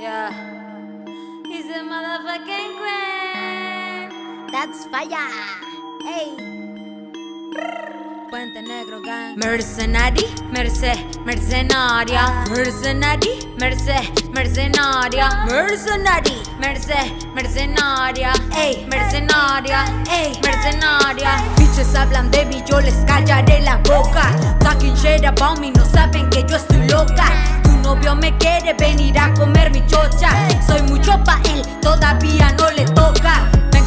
Yeah. He's a motherfucking queen. That's fire. Hey. Puente Negro Gang. Mercenary, mercenaria. Mercenary, mercenaria. Mercenary, mercenaria. Ey, mercenaria, ey, mercenaria. Bitches hablan de mí, yo les callaré la boca. Talking shit about me, no saben que yo estoy loca. Tu novio me quiere venir a comer mi chocha. Soy mucho pa' él, todavía no le toca. Vengo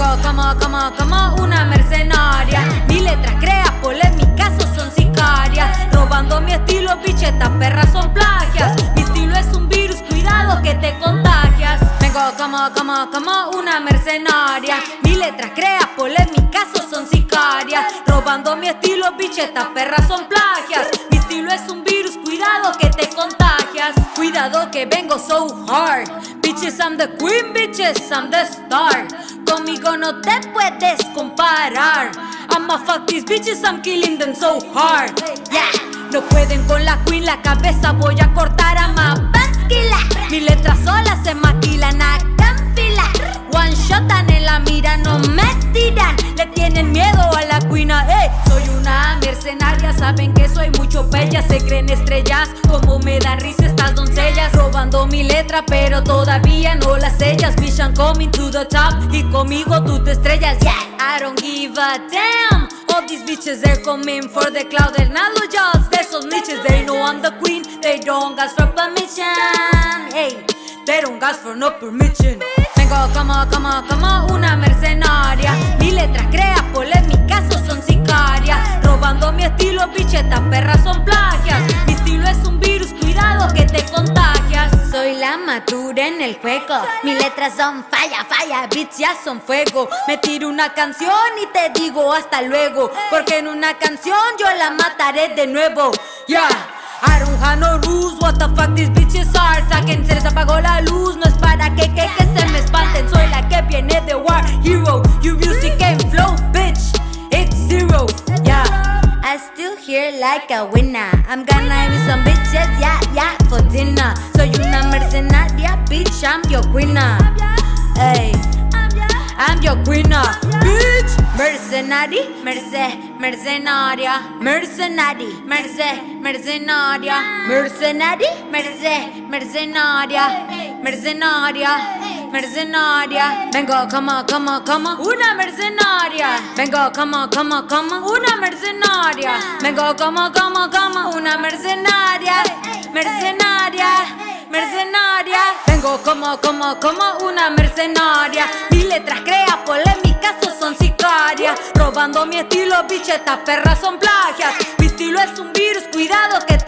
como una mercenaria. Mi letra crea polémicas o son sicarias. Robando mi estilo, biche, estas perras son plagias. Mi estilo es un virus, cuidado que te contagias. Vengo como una mercenaria. Mi letra crea polémicas o son sicarias. Robando mi estilo, biche, estas perras son plagias. Mi estilo es un virus, cuidado que te contagias. Cuidado que vengo so hard. Bitches, I'm the queen, bitches, I'm the star. Conmigo no te puedes comparar. I'ma fuck these bitches, I'm killing them so hard. Yeah, no pueden con la queen, la cabeza voy a cortar a más basquila. Mis letras solas se maquilan a canfila. One shotan en la mira, no me tiran. Le tienen miedo a la queen, soy una mercenaria, saben que soy mucho bella. Se creen estrellas, como me dan risa estas doncellas. Robando mi letra, pero todavía no las sellas. Bitch, I'm coming to the top, y conmigo tú te estrellas. Yeah, I don't give a damn. All these bitches, they're coming for the cloud. They're not loyals, they're so niches. They know I'm the queen, they don't ask for permission. Hey, they don't ask for no permission. Vengo como una mercenaria. Mi letra crea polémicas o son sicarias. Robando mi estilo, biche, estas perras son plagias. Mi estilo es un virus, cuidado que te contagias. Soy la madura en el juego. Mis letras son falla, bitch, ya son fuego. Me tiro una canción y te digo hasta luego, porque en una canción yo la mataré de nuevo. Yeah, I don't have no rules, what the fuck these bitches are. Saquen, se les apagó la luz, no es para que se me espanten. Soy la que viene de War Hero. You music and flow, bitch, it's zero. Yeah, I still here like a winner. I'm gonna be some bitches, yeah, for dinner. Soy una mercenaria, bitch, I'm your queen. Hey, I'm your queen, bitch. Mercenary, mercenaria. Mercenary, mercenaria. Mercenary, mercenaria. Mercenaria. Vengo como una mercenaria. Vengo como una mercenaria. Vengo como una mercenaria. Mercenaria. Vengo como una mercenaria. Mis letras crea polémicas o son sicarias. Robando mi estilo, biche, estas perras son plagias. Mi estilo es un virus, cuidado que